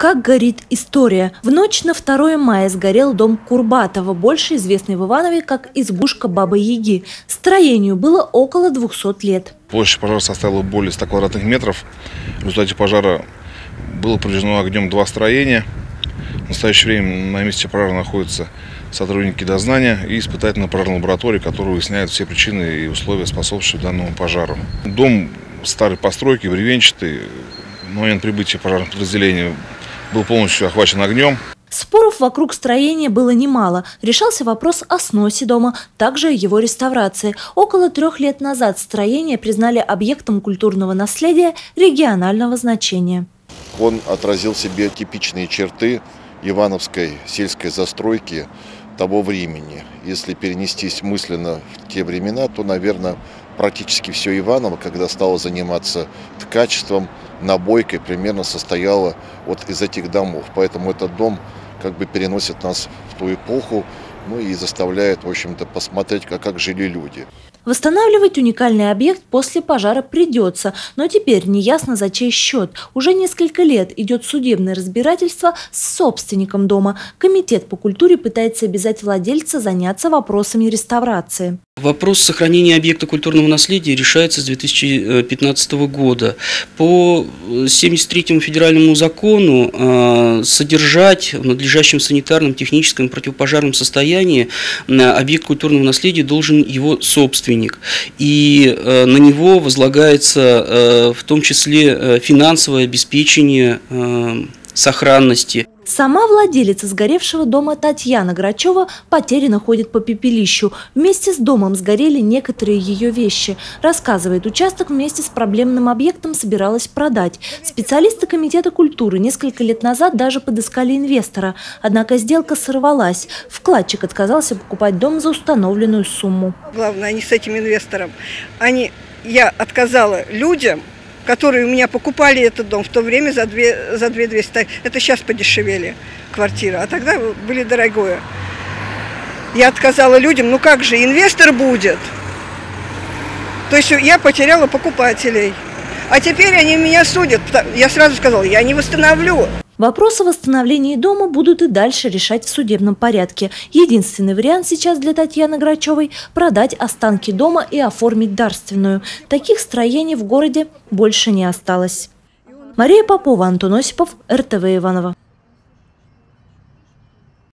Как горит история. В ночь на 2 мая сгорел дом Курбатова, больше известный в Иванове как избушка Бабы-Яги. Строению было около 200 лет. Площадь пожара составила более 100 квадратных метров. В результате пожара было повреждено огнем 2 строения. В настоящее время на месте пожара находятся сотрудники дознания и испытательно-пожарной лаборатории, которые выясняют все причины и условия, способствующие данному пожару. Дом старой постройки, бревенчатый. На момент прибытия пожарных подразделений был полностью охвачен огнем. Споров вокруг строения было немало. Решался вопрос о сносе дома, также и его реставрации. Около 3 лет назад строение признали объектом культурного наследия регионального значения. Он отразил в себе типичные черты ивановской сельской застройки того времени. Если перенестись мысленно в те времена, то, наверное, практически все Иваново, когда стало заниматься ткачеством, набойкой, примерно состояло вот из этих домов. Поэтому этот дом как бы переносит нас в ту эпоху, ну и заставляет, в общем-то, посмотреть, как жили люди. Восстанавливать уникальный объект после пожара придется, но теперь неясно, за чей счет. Уже несколько лет идет судебное разбирательство с собственником дома. Комитет по культуре пытается обязать владельца заняться вопросами реставрации. Вопрос сохранения объекта культурного наследия решается с 2015 года. По 73-му федеральному закону содержать в надлежащем санитарном, техническом, противопожарном состоянии объект культурного наследия должен его собственник. И на него возлагается в том числе финансовое обеспечение сохранности. Сама владелица сгоревшего дома Татьяна Грачева потерянно ходит по пепелищу. Вместе с домом сгорели некоторые ее вещи. Рассказывает, участок вместе с проблемным объектом собиралась продать. Специалисты комитета культуры несколько лет назад даже подыскали инвестора. Однако сделка сорвалась. Вкладчик отказался покупать дом за установленную сумму. Главное, они с этим инвестором. Я отказала людям, которые у меня покупали этот дом в то время за 2200. Это сейчас подешевели квартира, а тогда были дорогое. Я отказала людям, ну как же, инвестор будет. То есть я потеряла покупателей. А теперь они меня судят. Я сразу сказала, я не восстановлю. Вопросы о восстановлении дома будут и дальше решать в судебном порядке. Единственный вариант сейчас для Татьяны Грачевой – продать останки дома и оформить дарственную. Таких строений в городе больше не осталось. Мария Попова, Антон Осипов, РТВ Иваново.